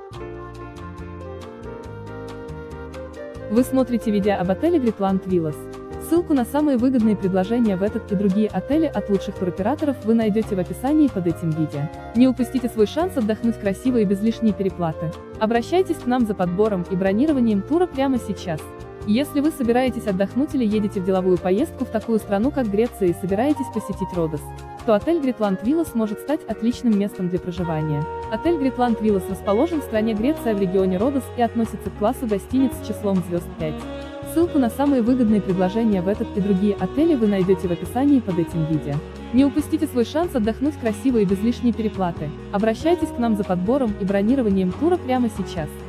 Вы смотрите видео об отеле Гритланд Виллас. Ссылку на самые выгодные предложения в этот и другие отели от лучших туроператоров вы найдете в описании под этим видео. Не упустите свой шанс отдохнуть красиво и без лишней переплаты. Обращайтесь к нам за подбором и бронированием тура прямо сейчас. Если вы собираетесь отдохнуть или едете в деловую поездку в такую страну, как Греция, и собираетесь посетить Родос, то отель Гритланд Виллас может стать отличным местом для проживания. Отель Гритланд Виллас расположен в стране Греция в регионе Родос и относится к классу гостиниц с числом звезд 5. Ссылку на самые выгодные предложения в этот и другие отели вы найдете в описании под этим видео. Не упустите свой шанс отдохнуть красиво и без лишней переплаты. Обращайтесь к нам за подбором и бронированием тура прямо сейчас.